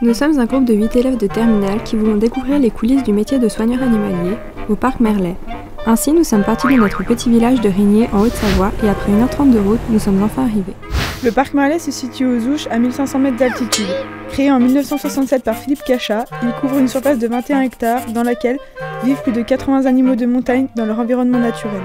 Nous sommes un groupe de 8 élèves de terminale qui voulons découvrir les coulisses du métier de soigneur animalier au parc Merlet. Ainsi, nous sommes partis de notre petit village de Rigné en Haute-Savoie et après 1h30 de route, nous sommes enfin arrivés. Le parc Merlet se situe aux Ouches à 1500 mètres d'altitude. Créé en 1967 par Philippe Cachat, il couvre une surface de 21 hectares dans laquelle vivent plus de 80 animaux de montagne dans leur environnement naturel.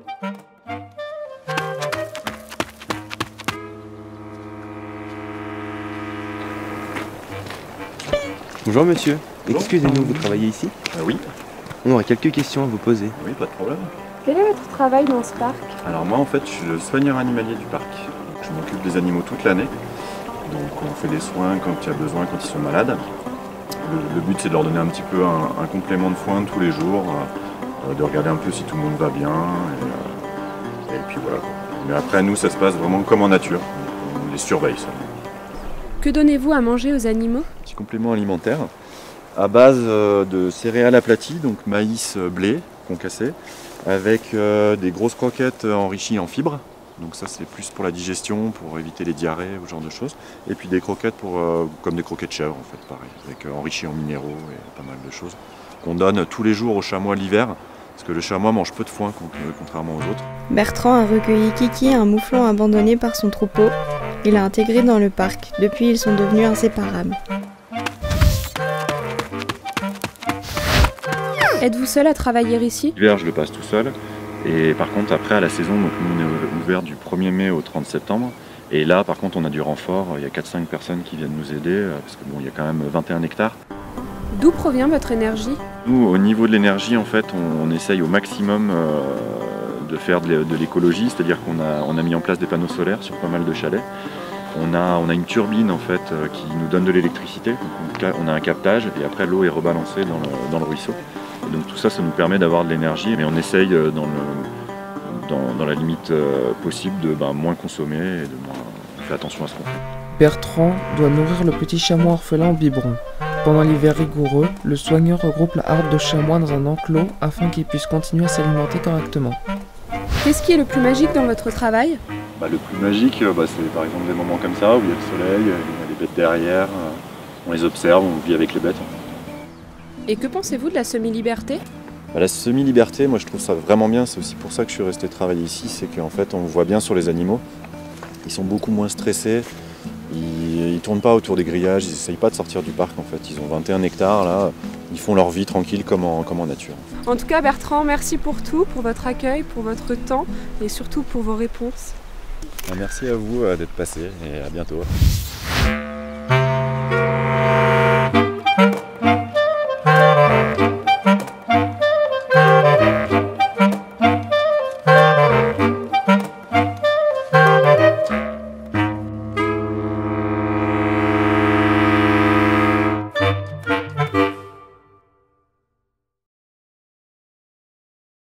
Bonjour monsieur, Bonjour. excusez-nous, vous travaillez ici? Oui. On aurait quelques questions à vous poser. Oui, pas de problème. Quel est votre travail dans ce parc? Alors moi en fait je suis le soigneur animalier du parc. Je m'occupe des animaux toute l'année. Donc on fait des soins quand il y a besoin, quand ils sont malades. Le but c'est de leur donner un petit peu un complément de foin tous les jours, de regarder un peu si tout le monde va bien. Et puis voilà. Mais après nous ça se passe vraiment comme en nature. On les surveille seulement. Que donnez-vous à manger aux animaux? Petit complément alimentaire à base de céréales aplaties, donc maïs, blé concassé, avec des grosses croquettes enrichies en fibres. Donc ça c'est plus pour la digestion, pour éviter les diarrhées ou ce genre de choses. Et puis des croquettes comme des croquettes chèvre en fait, pareil, avec enrichies en minéraux et pas mal de choses. Qu'on donne tous les jours au chamois l'hiver, parce que le chamois mange peu de foin contrairement aux autres. Bertrand a recueilli Kiki, un mouflon abandonné par son troupeau. Il l'a intégré dans le parc. Depuis, ils sont devenus inséparables. Êtes-vous seul à travailler ici? L'hiver je le passe tout seul. Et par contre après à la saison, donc nous on est ouvert du 1er mai au 30 septembre. Et là par contre on a du renfort, il y a 4-5 personnes qui viennent nous aider, parce que bon il y a quand même 21 hectares. D'où provient votre énergie? Nous au niveau de l'énergie en fait on essaye au maximum de faire de l'écologie, c'est-à-dire qu'on a mis en place des panneaux solaires sur pas mal de chalets. On a une turbine en fait qui nous donne de l'électricité, on a un captage et après l'eau est rebalancée dans le ruisseau. Et donc tout ça, ça nous permet d'avoir de l'énergie, mais on essaye dans la limite possible de moins consommer et de moins faire attention à ce qu'on fait. Bertrand doit nourrir le petit chamois orphelin au biberon. Pendant l'hiver rigoureux, le soigneur regroupe la harpe de chamois dans un enclos afin qu'il puisse continuer à s'alimenter correctement. Qu'est-ce qui est le plus magique dans votre travail? Le plus magique, c'est par exemple des moments comme ça où il y a le soleil, il y a les bêtes derrière, on les observe, on vit avec les bêtes. Et que pensez-vous de la semi-liberté? La semi-liberté, moi je trouve ça vraiment bien, c'est aussi pour ça que je suis resté travailler ici, c'est qu'en fait on voit bien sur les animaux, ils sont beaucoup moins stressés, ils ne tournent pas autour des grillages, ils n'essayent pas de sortir du parc en fait, ils ont 21 hectares là, ils font leur vie tranquille comme en nature. En tout cas Bertrand, merci pour tout, pour votre accueil, pour votre temps et surtout pour vos réponses. Merci à vous d'être passé et à bientôt.